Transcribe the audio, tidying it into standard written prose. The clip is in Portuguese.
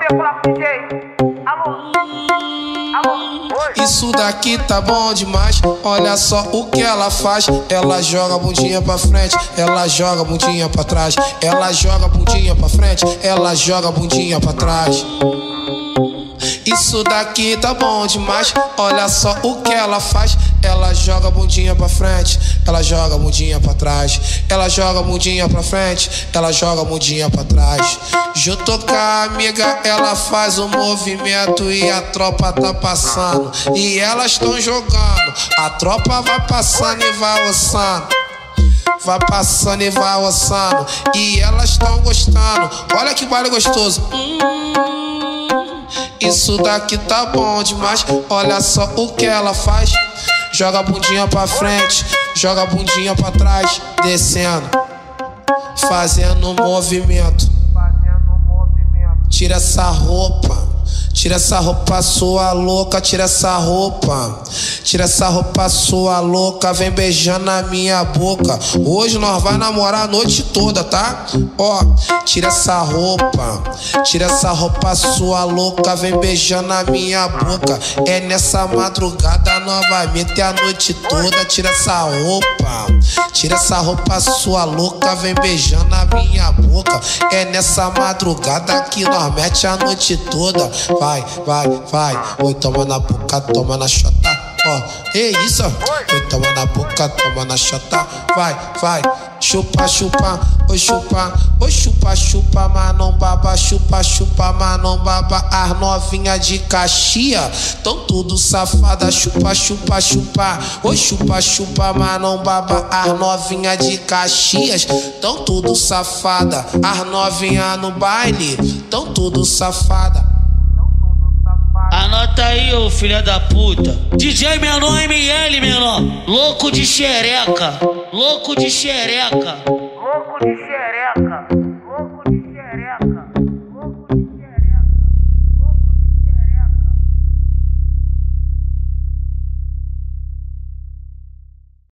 queria falar com o DJ. Alô, oi. Isso daqui tá bom demais. Olha só o que ela faz. Ela joga a bundinha pra frente, ela joga a bundinha pra trás. Ela joga a bundinha pra frente, ela joga a bundinha pra trás. Isso daqui tá bom demais. Olha só o que ela faz. Ela joga a bundinha pra frente, ela joga a bundinha pra trás. Ela joga a bundinha pra frente, ela joga a bundinha pra trás. Junto com a amiga, ela faz um movimento e a tropa tá passando. E elas tão jogando, a tropa vai passando e vai ossando. Vai passando e vai ossando. E elas tão gostando. Olha que baile gostoso. Isso daqui tá bom demais. Olha só o que ela faz. Joga a bundinha pra frente, joga a bundinha pra trás, descendo, fazendo um movimento. Tira essa roupa, tira essa roupa sua louca, tira essa roupa. Tira essa roupa sua louca, vem beijando na minha boca. Hoje nós vai namorar a noite toda, tá? Ó, tira essa roupa sua louca, vem beijando na minha boca. É nessa madrugada novamente a noite toda. Tira essa roupa sua louca, vem beijando na minha boca. É nessa madrugada que nós mete a noite toda. Vai, vai, vai. Oi, toma na boca, toma na chota. Ó, é isso, oi, toma na boca, toma na chota. Vai, vai, chupa, chupa, oi, chupa, oi, chupa, chupa, mas não baba, chupa, chupa, mas não baba. As novinha de Caxias tão tudo safada, chupa, chupa, chupa, oi, chupa, chupa, mas não baba. As novinha de Caxias tão tudo safada. As novinha no baile tão tudo safada. Anota aí, ô filha da puta. DJ menor ML, menor. Louco de xereca. Louco de xereca. Louco de